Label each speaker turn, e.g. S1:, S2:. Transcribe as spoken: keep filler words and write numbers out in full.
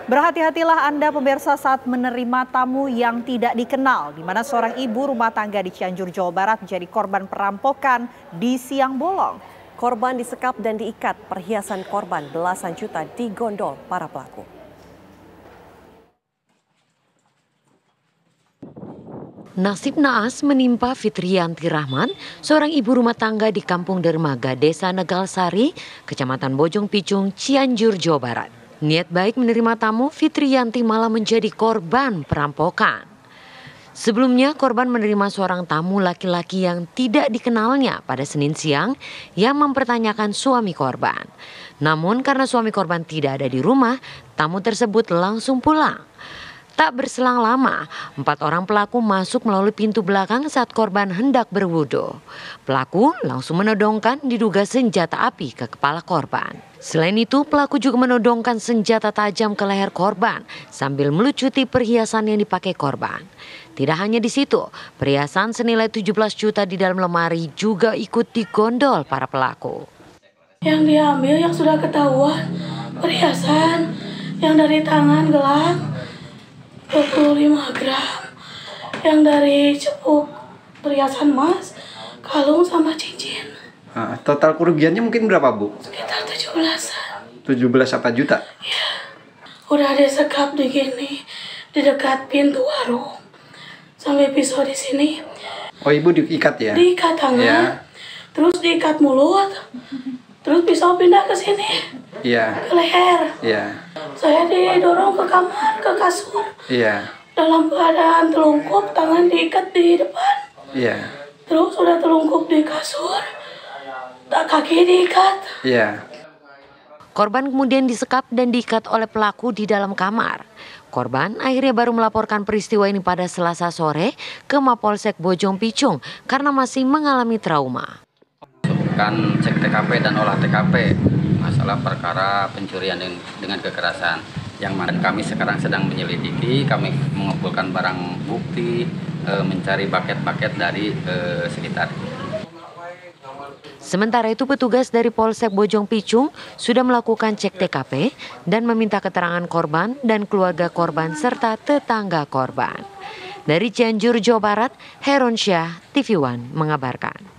S1: Berhati-hatilah Anda pemirsa saat menerima tamu yang tidak dikenal, di mana seorang ibu rumah tangga di Cianjur, Jawa Barat menjadi korban perampokan di siang bolong.
S2: Korban disekap dan diikat, perhiasan korban belasan juta digondol para pelaku.
S3: Nasib naas menimpa Fitriyanti Rahman, seorang ibu rumah tangga di Kampung Dermaga, Desa Negalsari, Kecamatan Bojong Picung, Cianjur, Jawa Barat. Niat baik menerima tamu, Fitriyanti malah menjadi korban perampokan. Sebelumnya, korban menerima seorang tamu laki-laki yang tidak dikenalnya pada Senin siang yang mempertanyakan suami korban. Namun karena suami korban tidak ada di rumah, tamu tersebut langsung pulang. Tak berselang lama, empat orang pelaku masuk melalui pintu belakang saat korban hendak berwudu. Pelaku langsung menodongkan diduga senjata api ke kepala korban. Selain itu, pelaku juga menodongkan senjata tajam ke leher korban sambil melucuti perhiasan yang dipakai korban. Tidak hanya di situ, perhiasan senilai tujuh belas juta di dalam lemari juga ikut digondol para pelaku.
S4: Yang diambil yang sudah ketahuan, perhiasan yang dari tangan gelang dua puluh lima gram, yang dari cepuk perhiasan emas, kalung sama cincin.
S5: Nah, total kerugiannya mungkin berapa, Bu?
S4: Sekitar tujuh belasan.
S5: tujuh belas apa juta?
S4: Ya, udah disekap di gini, di dekat pintu warung. Sampai pisau di sini.
S5: Oh, Ibu diikat ya?
S4: Diikat tangan, ya. Terus diikat mulut, terus pisau pindah ke sini.
S5: Iya.
S4: Ke leher.
S5: Iya.
S4: Saya didorong ke kamar, ke kasur.
S5: Iya.
S4: Dalam keadaan telungkup, tangan diikat di depan.
S5: Iya.
S4: Terus sudah telungkup di kasur, tak kaki diikat.
S5: Iya.
S3: Korban kemudian disekap dan diikat oleh pelaku di dalam kamar. Korban akhirnya baru melaporkan peristiwa ini pada Selasa sore ke Mapolsek Bojong Picung karena masih mengalami trauma.
S6: Kan cek T K P dan olah T K P masalah perkara pencurian dengan kekerasan yang mana kami sekarang sedang menyelidiki, kami mengumpulkan barang bukti, e, mencari paket-paket dari e, sekitar.
S3: Sementara itu petugas dari Polsek Bojong Picung sudah melakukan cek T K P dan meminta keterangan korban dan keluarga korban serta tetangga korban. Dari Cianjur, Jawa Barat, Heron Syah, T V One mengabarkan.